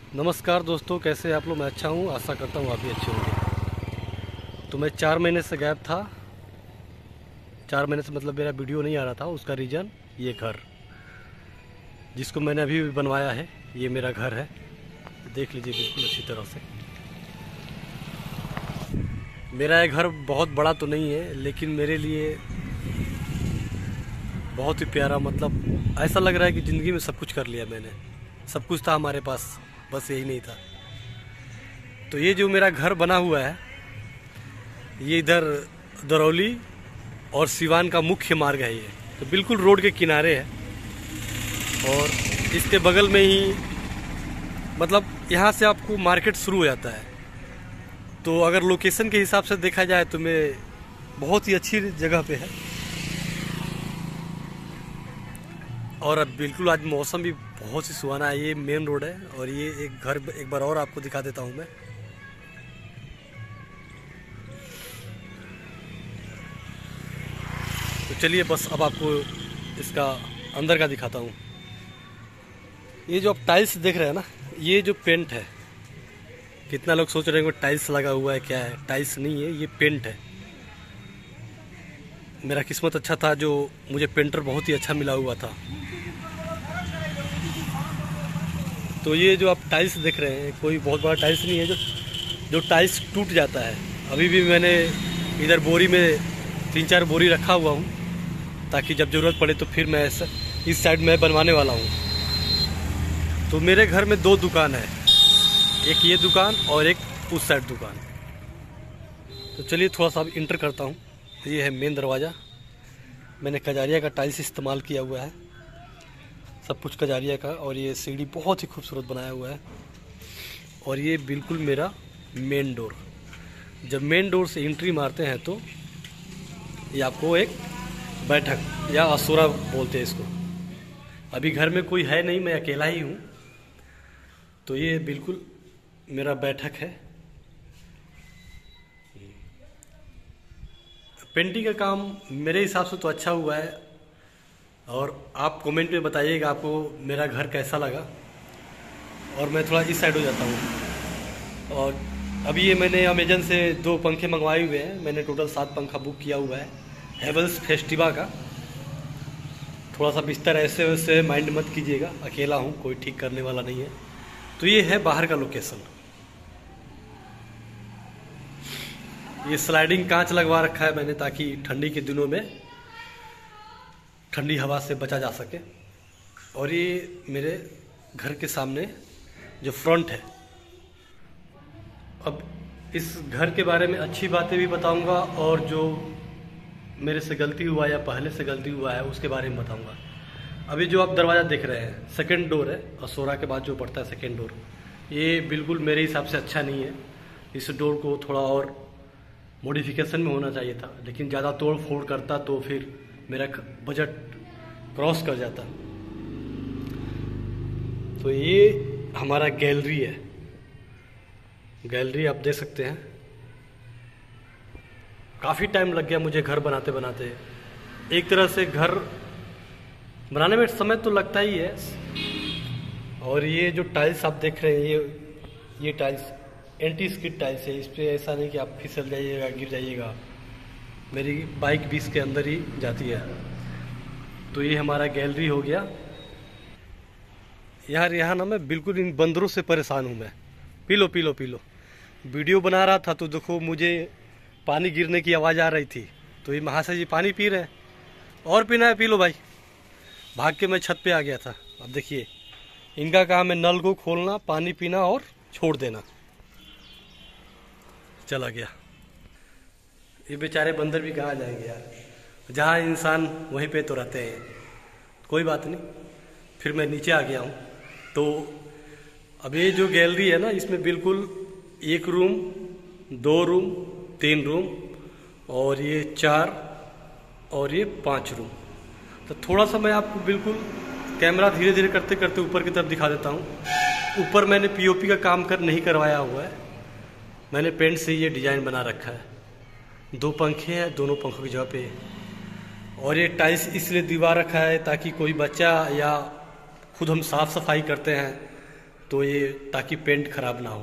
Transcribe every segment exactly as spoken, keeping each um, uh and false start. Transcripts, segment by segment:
नमस्कार दोस्तों, कैसे आप लोग। मैं अच्छा हूँ, आशा करता हूँ आप भी अच्छे होंगे। तो मैं चार महीने से गायब था। चार महीने से मतलब मेरा वीडियो नहीं आ रहा था। उसका रीज़न ये घर जिसको मैंने अभी भी बनवाया है, ये मेरा घर है। देख लीजिए बिल्कुल अच्छी तरह से। मेरा ये घर बहुत बड़ा तो नहीं है, लेकिन मेरे लिए बहुत ही प्यारा। मतलब ऐसा लग रहा है कि ज़िंदगी में सब कुछ कर लिया मैंने। सब कुछ था हमारे पास, बस यही नहीं था। तो ये जो मेरा घर बना हुआ है, ये इधर दरौली और सिवान का मुख्य मार्ग है। ये तो बिल्कुल रोड के किनारे है, और इसके बगल में ही मतलब यहाँ से आपको मार्केट शुरू हो जाता है। तो अगर लोकेशन के हिसाब से देखा जाए तो मैं बहुत ही अच्छी जगह पे है। और अब बिल्कुल आज मौसम भी बहुत ही सुहाना है। ये मेन रोड है, और ये एक घर एक बार और आपको दिखा देता हूँ मैं। तो चलिए बस अब आपको इसका अंदर का दिखाता हूँ। ये जो आप टाइल्स देख रहे हैं ना, ये जो पेंट है, कितना लोग सोच रहे हैं कि टाइल्स लगा हुआ है, क्या है। टाइल्स नहीं है, ये पेंट है। मेरा किस्मत अच्छा था जो मुझे पेंटर बहुत ही अच्छा मिला हुआ था। तो ये जो आप टाइल्स देख रहे हैं, कोई बहुत बड़ा टाइल्स नहीं है। जो जो टाइल्स टूट जाता है, अभी भी मैंने इधर बोरी में तीन चार बोरी रखा हुआ हूँ, ताकि जब ज़रूरत पड़े तो फिर मैं इस साइड में बनवाने वाला हूँ। तो मेरे घर में दो दुकान है, एक ये दुकान और एक उस साइड दुकान। तो चलिए थोड़ा सा इंटर करता हूँ। ये है मेन दरवाज़ा। मैंने कजारिया का टाइल्स इस्तेमाल किया हुआ है, सब कुछ कजारिया का। और ये सीढ़ी बहुत ही खूबसूरत बनाया हुआ है। और ये बिल्कुल मेरा मेन डोर। जब मेन डोर से एंट्री मारते हैं तो ये आपको एक बैठक या असुरा बोलते हैं इसको। अभी घर में कोई है नहीं, मैं अकेला ही हूँ। तो ये बिल्कुल मेरा बैठक है। पेंटिंग का काम मेरे हिसाब से तो अच्छा हुआ है, और आप कमेंट में बताइएगा आपको मेरा घर कैसा लगा। और मैं थोड़ा इस साइड हो जाता हूँ। और अभी ये मैंने अमेजन से दो पंखे मंगवाए हुए हैं। मैंने टोटल सात पंखा बुक किया हुआ है हेवल्स फेस्टिवा का। थोड़ा सा बिस्तर ऐसे वैसे माइंड मत कीजिएगा, अकेला हूँ, कोई ठीक करने वाला नहीं है। तो ये है बाहर का लोकेशन। ये स्लाइडिंग कांच लगवा रखा है मैंने, ताकि ठंडी के दिनों में ठंडी हवा से बचा जा सके। और ये मेरे घर के सामने जो फ्रंट है। अब इस घर के बारे में अच्छी बातें भी बताऊंगा, और जो मेरे से गलती हुआ या पहले से गलती हुआ है उसके बारे में बताऊंगा। अभी जो आप दरवाज़ा देख रहे हैं, सेकंड डोर है, असोरा के बाद जो पड़ता है सेकंड डोर। ये बिल्कुल मेरे हिसाब से अच्छा नहीं है। इस डोर को थोड़ा और मॉडिफिकेशन में होना चाहिए था, लेकिन ज़्यादा तोड़ फोड़ करता तो फिर मेरा बजट क्रॉस कर जाता। तो ये हमारा गैलरी है। गैलरी आप देख सकते हैं। काफ़ी टाइम लग गया मुझे घर बनाते बनाते। एक तरह से घर बनाने में समय तो लगता ही है। और ये जो टाइल्स आप देख रहे हैं, ये ये टाइल्स एंटी स्किड टाइल्स है। इस पर ऐसा नहीं कि आप फिसल जाइएगा, गिर जाइएगा। मेरी बाइक भी इसके अंदर ही जाती है। तो ये हमारा गैलरी हो गया। यार यहाँ ना मैं बिल्कुल इन बंदरों से परेशान हूँ मैं। पी लो पी लो पी लो। वीडियो बना रहा था तो देखो मुझे पानी गिरने की आवाज़ आ रही थी, तो ये महाशय जी पानी पी रहे हैं। और पीना है पी लो भाई। भाग के मैं छत पे आ गया था। अब देखिए इनका काम है नल को खोलना, पानी पीना और छोड़ देना। चला गया। ये बेचारे बंदर भी कहाँ जाएंगे यार, जहाँ इंसान वहीं पे तो रहते हैं। कोई बात नहीं, फिर मैं नीचे आ गया हूँ। तो अब ये जो गैलरी है ना, इसमें बिल्कुल एक रूम, दो रूम, तीन रूम, और ये चार, और ये पांच रूम। तो थोड़ा सा मैं आपको बिल्कुल कैमरा धीरे धीरे करते करते ऊपर की तरफ दिखा देता हूँ। ऊपर मैंने पीओपी का काम कर नहीं करवाया हुआ है, मैंने पेंट से ये डिज़ाइन बना रखा है। दो पंखे हैं, दोनों पंखों की जगह पे। और ये टाइल्स इसलिए दीवार रखा है ताकि कोई बच्चा या खुद हम साफ़ सफाई करते हैं तो ये ताकि पेंट खराब ना हो।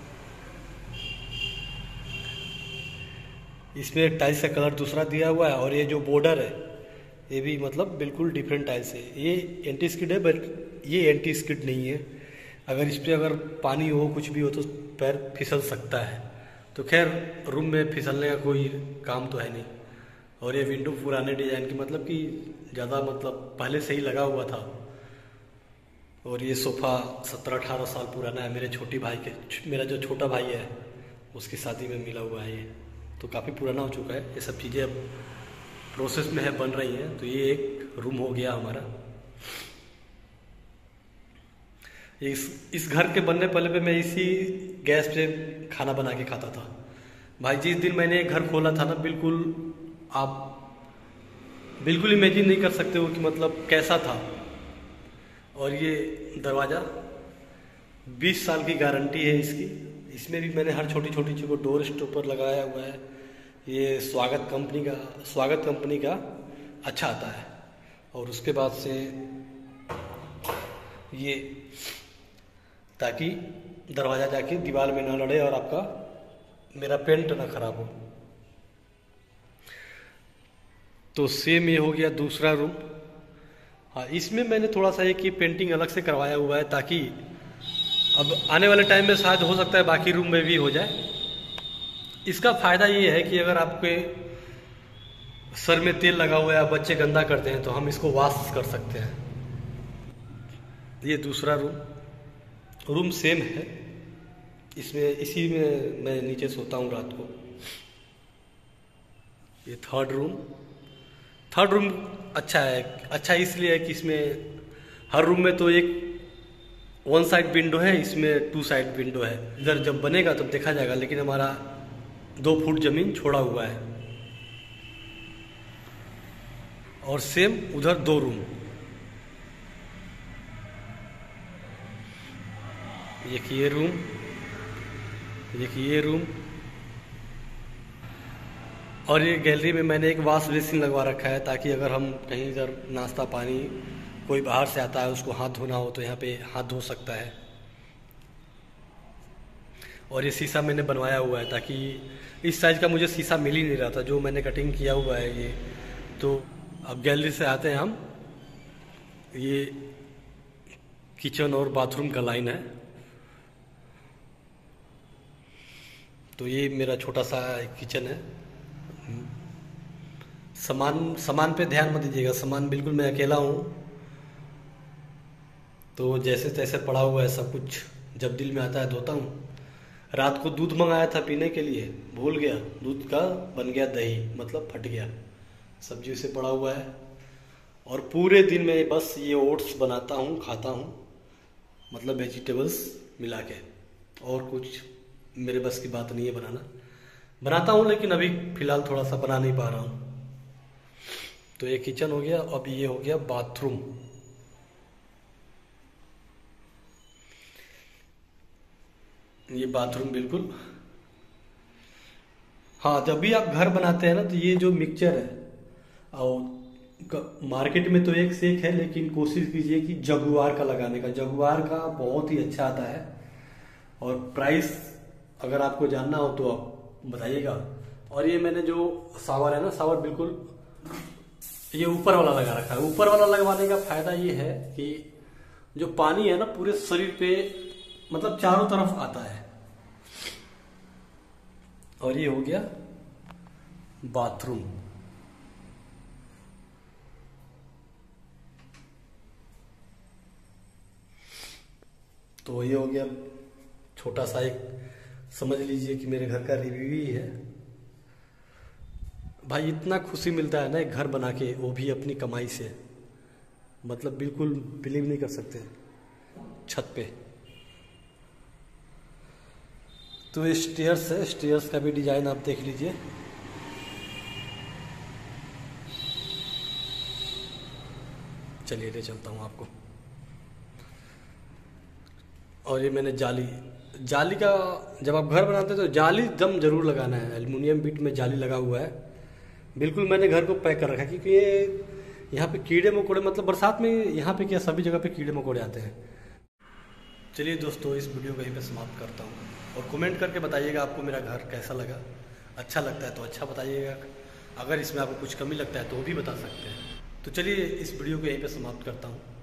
इसमें टाइल्स का कलर दूसरा दिया हुआ है और ये जो बॉर्डर है ये भी मतलब बिल्कुल डिफरेंट टाइल्स है। ये एंटी स्किड है बट ये एंटी स्किड नहीं है। अगर इस पर अगर पानी हो कुछ भी हो तो पैर फिसल सकता है। तो खैर रूम में फिसलने का कोई काम तो है नहीं। और ये विंडो पुराने डिज़ाइन की, मतलब कि ज़्यादा मतलब पहले से ही लगा हुआ था। और ये सोफ़ा सत्रह अठारह साल पुराना है। मेरे छोटी भाई के मेरा जो छोटा भाई है उसकी शादी में मिला हुआ है ये, तो काफ़ी पुराना हो चुका है। ये सब चीज़ें अब प्रोसेस में है, बन रही हैं। तो ये एक रूम हो गया हमारा। इस इस घर के बनने पहले पे मैं इसी गैस पे खाना बना के खाता था भाई। जिस दिन मैंने घर खोला था ना, बिल्कुल आप बिल्कुल इमेजिन नहीं कर सकते हो कि मतलब कैसा था। और ये दरवाज़ा बीस साल की गारंटी है इसकी। इसमें भी मैंने हर छोटी छोटी चीज़ को डोर स्टॉपर लगाया हुआ है। ये स्वागत कंपनी का स्वागत कंपनी का अच्छा आता है। और उसके बाद से ये ताकि दरवाज़ा जाके दीवार में ना लड़े और आपका मेरा पेंट ना खराब हो। तो सेम ये हो गया दूसरा रूम। हाँ, इसमें मैंने थोड़ा सा एक ये पेंटिंग अलग से करवाया हुआ है ताकि अब आने वाले टाइम में शायद हो सकता है बाकी रूम में भी हो जाए। इसका फ़ायदा ये है कि अगर आपके सर में तेल लगा हुआ है, बच्चे गंदा करते हैं, तो हम इसको वॉश कर सकते हैं। ये दूसरा रूम रूम सेम है। इसमें इसी में मैं नीचे सोता हूँ रात को। ये थर्ड रूम थर्ड रूम अच्छा है। अच्छा इसलिए है कि इसमें हर रूम में तो एक वन साइड विंडो है, इसमें टू साइड विंडो है। इधर जब बनेगा तब देखा जाएगा, लेकिन हमारा दो फुट जमीन छोड़ा हुआ है। और सेम उधर दो रूम, एक ये रूम, एक ये रूम। और ये गैलरी में मैंने एक वॉश बेसिन लगवा रखा है ताकि अगर हम कहीं इधर नाश्ता पानी कोई बाहर से आता है उसको हाथ धोना हो तो यहाँ पे हाथ धो सकता है। और ये शीशा मैंने बनवाया हुआ है ताकि इस साइज का मुझे शीशा मिल ही नहीं रहा था जो मैंने कटिंग किया हुआ है ये। तो अब गैलरी से आते हैं हम। ये किचन और बाथरूम का लाइन है। तो ये मेरा छोटा सा किचन है। सामान सामान पे ध्यान मत दीजिएगा, सामान बिल्कुल मैं अकेला हूँ तो जैसे तैसे पड़ा हुआ है सब कुछ। जब दिल में आता है धोता हूँ। रात को दूध मंगाया था पीने के लिए, भूल गया, दूध का बन गया दही, मतलब फट गया। सब्जी से पड़ा हुआ है। और पूरे दिन में बस ये ओट्स बनाता हूँ, खाता हूँ, मतलब वेजिटेबल्स मिला के। और कुछ मेरे बस की बात नहीं है बनाना। बनाता हूँ लेकिन अभी फ़िलहाल थोड़ा सा बना नहीं पा रहा हूँ। तो ये किचन हो गया। अब ये हो गया बाथरूम। ये बाथरूम बिल्कुल, हाँ, जब भी आप घर बनाते हैं ना तो ये जो मिक्सचर है, और मार्केट में तो एक से एक है, लेकिन कोशिश कीजिए कि जगुआर का लगाने का। जगुआर का बहुत ही अच्छा आता है। और प्राइस अगर आपको जानना हो तो आप बताइएगा। और ये मैंने जो शावर है ना, शावर बिल्कुल ये ऊपर वाला लगा रखा है। ऊपर वाला लगवाने का फायदा ये है कि जो पानी है ना पूरे शरीर पे, मतलब चारों तरफ आता है। और ये हो गया बाथरूम। तो ये हो गया छोटा सा, एक समझ लीजिए कि मेरे घर का रिव्यू ही है भाई। इतना खुशी मिलता है ना एक घर बना के, वो भी अपनी कमाई से, मतलब बिल्कुल बिलीव नहीं कर सकते। छत पे तो ये स्टेयर्स है, स्टेयर्स का भी डिजाइन आप देख लीजिए। चलिए ले चलता हूँ आपको। और ये मैंने जाली जाली का, जब आप घर बनाते हैं तो जाली दम जरूर लगाना है। एल्युमिनियम बीट में जाली लगा हुआ है। बिल्कुल मैंने घर को पैक कर रखा है क्योंकि ये यहाँ पे कीड़े मकोड़े, मतलब बरसात में यहाँ पे क्या सभी जगह पे कीड़े मकोड़े आते हैं। चलिए दोस्तों, इस वीडियो को यहीं पे समाप्त करता हूँ और कमेंट करके बताइएगा आपको मेरा घर कैसा लगा। अच्छा लगता है तो अच्छा बताइएगा, अगर इसमें आपको कुछ कमी लगता है तो वो भी बता सकते हैं। तो चलिए इस वीडियो को यहीं पे समाप्त करता हूँ।